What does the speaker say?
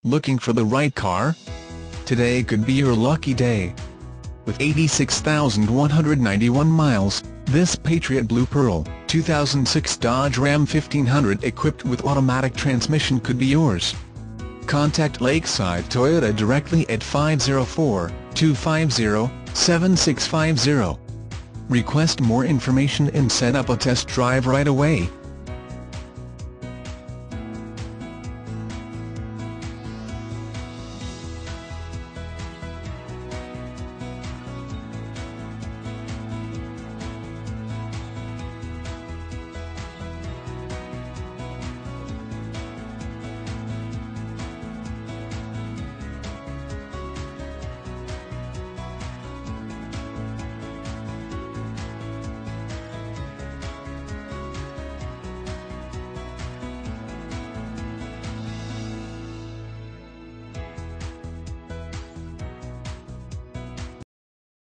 Looking for the right car? Today could be your lucky day. With 86,191 miles, this Patriot Blue Pearl 2006 Dodge Ram 1500 equipped with automatic transmission could be yours. Contact Lakeside Toyota directly at 504-250-7650. Request more information and set up a test drive right away.